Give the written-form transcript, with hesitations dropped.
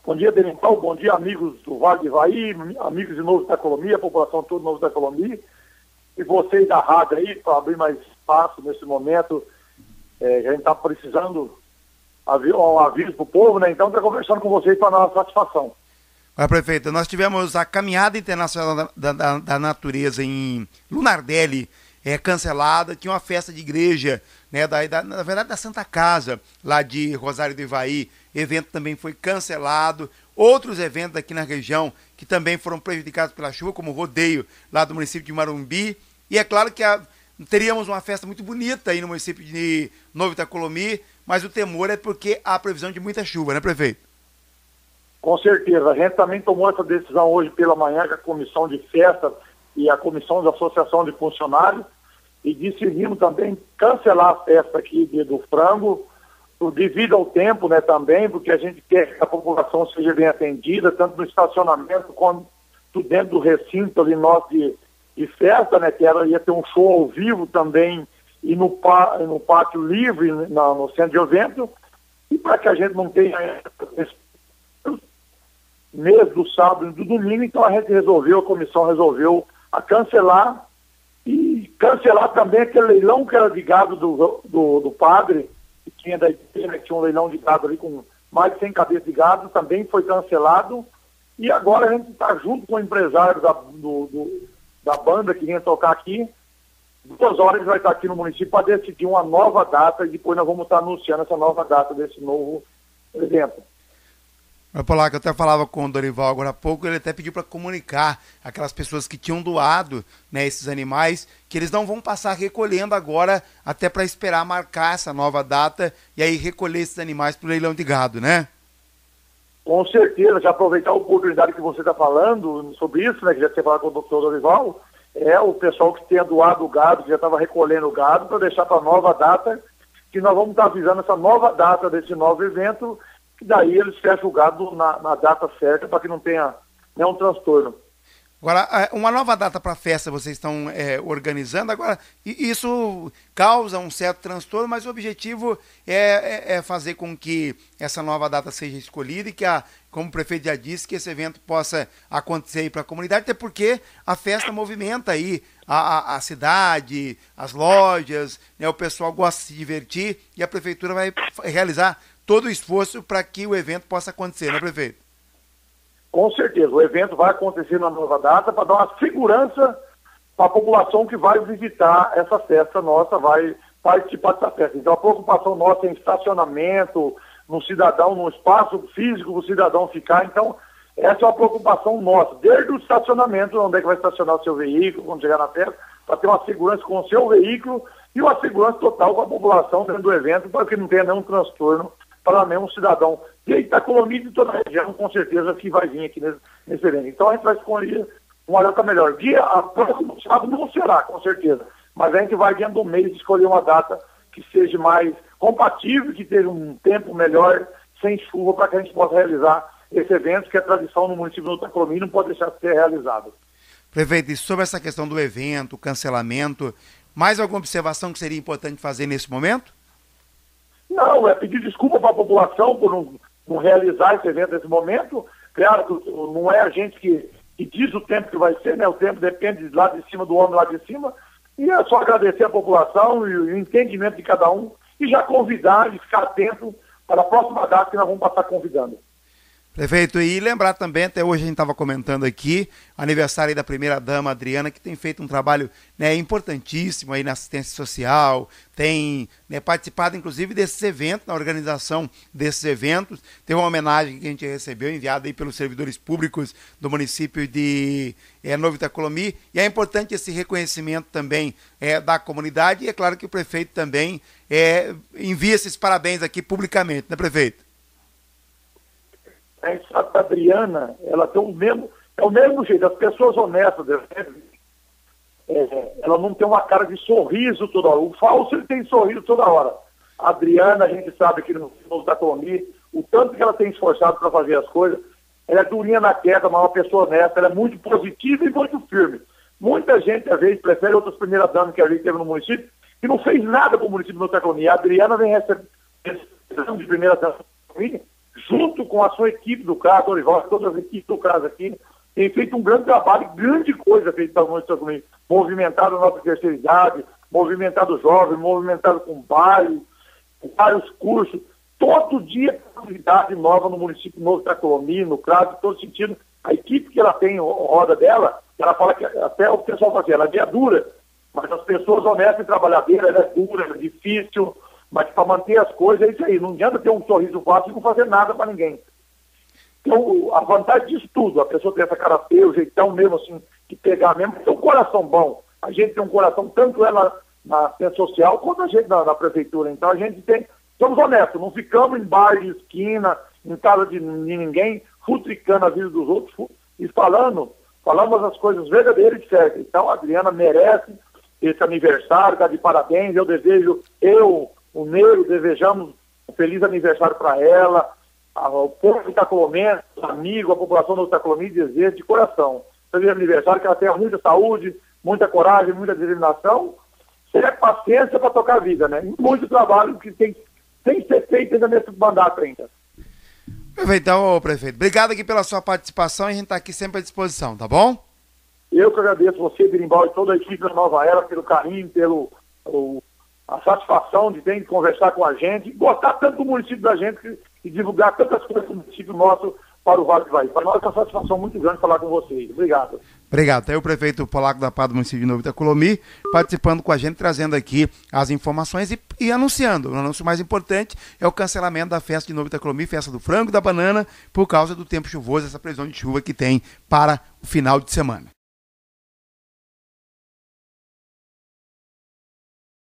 Bom dia, Benital. Bom dia, amigos do Vale do Ivaí, amigos de Novo Itacolomi, a população toda de Novo Itacolomi. E vocês da rádio aí, para abrir mais espaço nesse momento, a gente está precisando um aviso para o povo, né? Então, está conversando com vocês para nossa satisfação. Olha, prefeito, nós tivemos a Caminhada Internacional da Natureza em Lunardelli, cancelada, tinha uma festa de igreja, né, na verdade da Santa Casa, lá de Rosário do Ivaí, evento também foi cancelado, outros eventos aqui na região que também foram prejudicados pela chuva, como o rodeio lá do município de Marumbi, e é claro que teríamos uma festa muito bonita aí no município de Novo Itacolomi, mas o temor é porque há previsão de muita chuva, né, prefeito? Com certeza, a gente também tomou essa decisão hoje pela manhã com a comissão de festa e a comissão de associação de funcionários, e decidimos também cancelar a festa aqui do frango, devido ao tempo, né, também, porque a gente quer que a população seja bem atendida, tanto no estacionamento quanto dentro do recinto ali nosso de festa, né, que ia ter um show ao vivo também, e no pátio livre, no centro de evento, e para que a gente não tenha mês do sábado e do domingo, então a comissão resolveu cancelar, e cancelar também aquele leilão que era de gado do padre, que tinha da igreja, que tinha um leilão de gado ali com mais de 100 cabeças de gado, também foi cancelado, e agora a gente está junto com o empresário da banda que vinha tocar aqui, 2 horas vai estar aqui no município para decidir uma nova data, e depois nós vamos estar anunciando essa nova data desse novo evento. Polaco, eu até falava com o Dorival agora há pouco, ele até pediu para comunicar aquelas pessoas que tinham doado, né, esses animais, que eles não vão passar recolhendo agora, até para esperar marcar essa nova data e aí recolher esses animais para o leilão de gado, né? Com certeza, já aproveitar a oportunidade que você está falando sobre isso, né, que já tinha falado com o doutor Dorival, o pessoal que tenha doado o gado, que já estava recolhendo o gado, para deixar para a nova data, que nós vamos estar avisando essa nova data desse novo evento, que daí eles fecham o gado na data certa para que não tenha nenhum transtorno. Agora, uma nova data para a festa vocês estão organizando, agora isso causa um certo transtorno, mas o objetivo é fazer com que essa nova data seja escolhida e que, como o prefeito já disse, que esse evento possa acontecer aí para a comunidade, até porque a festa movimenta aí a cidade, as lojas, né, o pessoal gosta de se divertir e a prefeitura vai realizar todo o esforço para que o evento possa acontecer, né, prefeito? Com certeza, o evento vai acontecer na nova data para dar uma segurança para a população que vai visitar essa festa nossa, vai participar dessa festa. Então a preocupação nossa é em estacionamento, no cidadão, no espaço físico do cidadão ficar. Então essa é uma preocupação nossa, desde o estacionamento, onde é que vai estacionar o seu veículo quando chegar na festa, para ter uma segurança com o seu veículo e uma segurança total com a população dentro do evento, para que não tenha nenhum transtorno para nenhum cidadão de Itacolomi de toda a região, com certeza, que vai vir aqui nesse evento. Então a gente vai escolher uma data melhor. A próximo sábado não será, com certeza, mas a gente vai dentro do mês escolher uma data que seja mais compatível, que tenha um tempo melhor, sem chuva, para que a gente possa realizar esse evento, que é tradição no município de Itacolomi, não pode deixar de ser realizado. Prefeito, e sobre essa questão do evento, cancelamento, mais alguma observação que seria importante fazer nesse momento? Não, é pedir desculpa para a população por não realizar esse evento nesse momento. Claro que não é a gente que diz o tempo que vai ser, né? O tempo depende lá de cima do homem, lá de cima. E é só agradecer a população e o entendimento de cada um e já convidar e ficar atento para a próxima data que nós vamos passar convidando. Prefeito, e lembrar também, até hoje a gente estava comentando aqui, aniversário aí da primeira-dama Adriana, que tem feito um trabalho, né, importantíssimo aí na assistência social, tem, né, participado inclusive desses eventos, na organização desses eventos. Teve uma homenagem que a gente recebeu, enviada aí pelos servidores públicos do município de Novo Itacolomi, e é importante esse reconhecimento também da comunidade, e é claro que o prefeito também envia esses parabéns aqui publicamente, né, prefeito? A gente sabe que a Adriana, ela tem o mesmo jeito, as pessoas honestas, ela não tem uma cara de sorriso toda hora. O falso, ele tem sorriso toda hora. A Adriana, a gente sabe aqui no Itacolomi, o tanto que ela tem esforçado para fazer as coisas, ela é durinha na queda, mas uma pessoa honesta, ela é muito positiva e muito firme. Muita gente, às vezes, prefere outras primeiras damas que a gente teve no município, que não fez nada para o município do Itacolomi. A Adriana vem recebendo de primeira dama junto com a sua equipe do CRAS, Dorival, todas as equipes do CRAS aqui, tem feito um grande trabalho, grande coisa feita pela Municipal Comigo, movimentado a nossa terceira idade, movimentado o jovem, movimentado com baile, vários cursos, todo dia tem atividade nova no município Novo Itacolomi, no CRAS, em todo sentido. A equipe que ela tem, roda dela, ela fala que até o pessoal fala assim, ela é dura, mas as pessoas honestas e trabalhadeiras, ela é dura, ela é difícil, mas para manter as coisas é isso aí. Não adianta ter um sorriso fácil e não fazer nada para ninguém. Então, a vantagem disso tudo, a pessoa tem essa cara feia, o jeitão mesmo assim, que pegar mesmo, tem um coração bom. A gente tem um coração, tanto ela na ciência social, quanto a gente na prefeitura. Então, a gente tem, somos honestos, não ficamos em bar de esquina, em casa de ninguém, futricando a vida dos outros e falamos as coisas verdadeiras e certas. Então, a Adriana merece esse aniversário, está de parabéns. Eu desejo, o Neiro, desejamos um feliz aniversário para ela, o povo de Itacolomense, os amigos, a população do Itacolomi, desejo de coração. Feliz aniversário, que ela tenha muita saúde, muita coragem, muita determinação, paciência para tocar a vida, né? E muito trabalho que tem que ser feito ainda nesse mandato ainda. Perfeito, então, prefeito. Obrigado aqui pela sua participação e a gente está aqui sempre à disposição, tá bom? Eu que agradeço você, Birimbau, e toda a equipe da Nova Era pelo carinho, a satisfação de ter de conversar com a gente, gostar tanto do município da gente e divulgar tantas coisas do município nosso para o Vale do Ivaí. Para nós é uma satisfação muito grande falar com vocês. Obrigado. Obrigado. Aí o prefeito Polaco da Paz do município de Novo Itacolomi participando com a gente, trazendo aqui as informações e anunciando. O anúncio mais importante é o cancelamento da festa de Novo Itacolomi, festa do frango e da banana, por causa do tempo chuvoso, essa previsão de chuva que tem para o final de semana.